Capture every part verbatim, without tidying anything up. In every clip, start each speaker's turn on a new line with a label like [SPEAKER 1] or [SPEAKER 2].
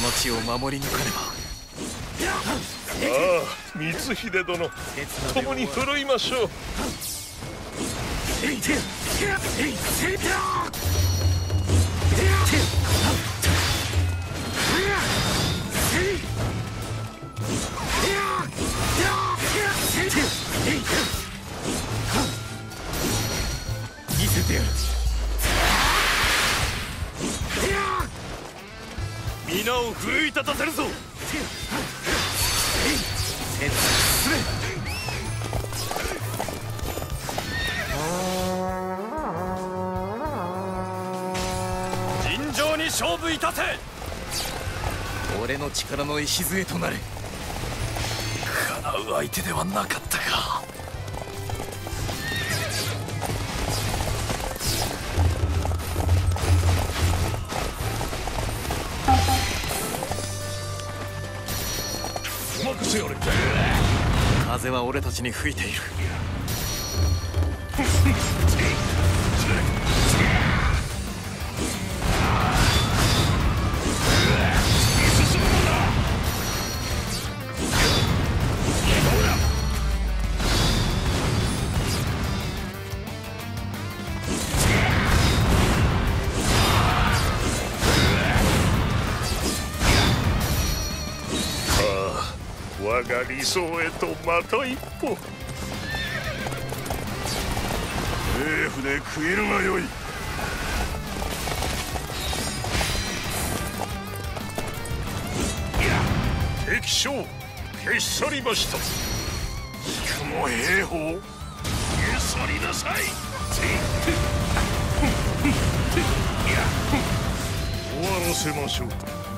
[SPEAKER 1] 町を守り抜かねば。
[SPEAKER 2] ああ、光秀殿、共に振るいましょう。
[SPEAKER 1] 見せてやる。皆を奮い立たせるぞ。尋常に勝負いたせ。俺の力の礎となれ。叶う相手ではなかったか。風は俺たちに吹いている。
[SPEAKER 2] 我が理想へとまた一歩。政府で食えるがよい。敵将消し去りました。引くも兵法消し去りなさい。終わらせましょう。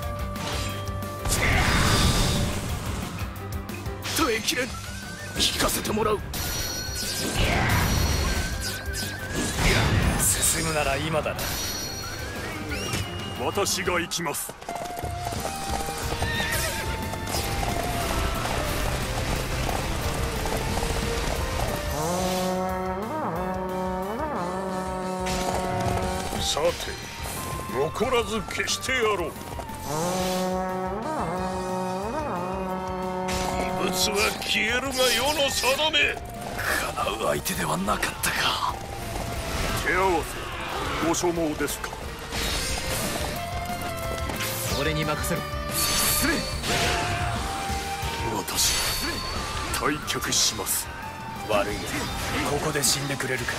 [SPEAKER 1] 耐えきれん。聞かせてもらう。進むなら今だな。
[SPEAKER 2] 私が行きます。さて、残らず消してやろう。異物は消えるが世の定め。
[SPEAKER 1] 叶う相手ではなかったか。
[SPEAKER 2] 手合わせご所望ですか。
[SPEAKER 1] 俺に任せろ。失礼。
[SPEAKER 2] 私退却します。
[SPEAKER 1] 悪いがここで死んでくれるか。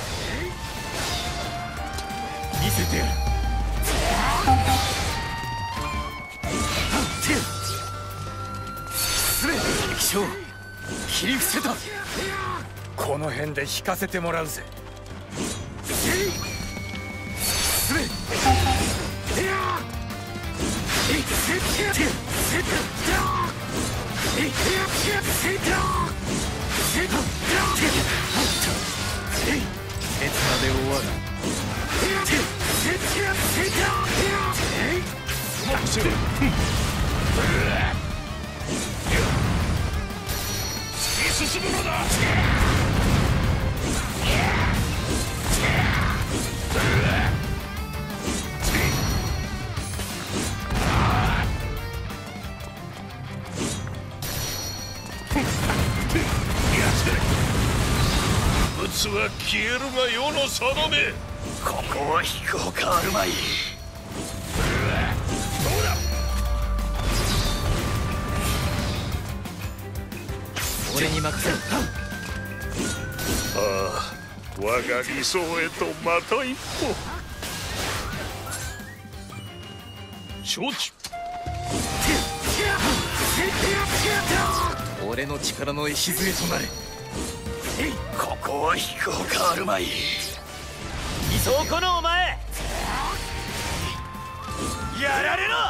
[SPEAKER 1] 見せてやる。失礼。敵将切り伏せた。この辺で引かせてもらうぜ。失礼。刹那で終わる。
[SPEAKER 2] 突き進むのだ。物は消えるが世の定め。
[SPEAKER 1] ここは引くほかあるまい。
[SPEAKER 2] どうだ。
[SPEAKER 1] 俺に任せろ。
[SPEAKER 2] ああ、我が理想へとまた一歩。承知。
[SPEAKER 1] 俺の力の礎となれ。ここは引くほかあるまい。そこのお前やられろ。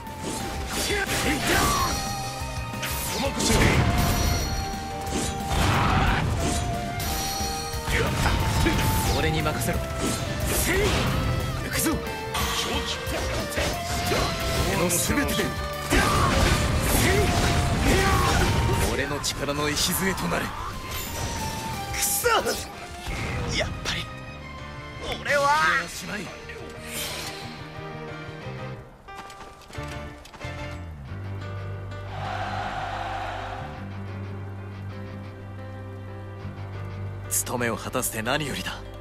[SPEAKER 2] お任せを。
[SPEAKER 1] 俺に任せろ。行くぞ。
[SPEAKER 2] 承知。
[SPEAKER 1] 俺の全てで俺の力の礎となれ。くそ、やっぱり俺はしまい。 務めを果たせて何よりだ。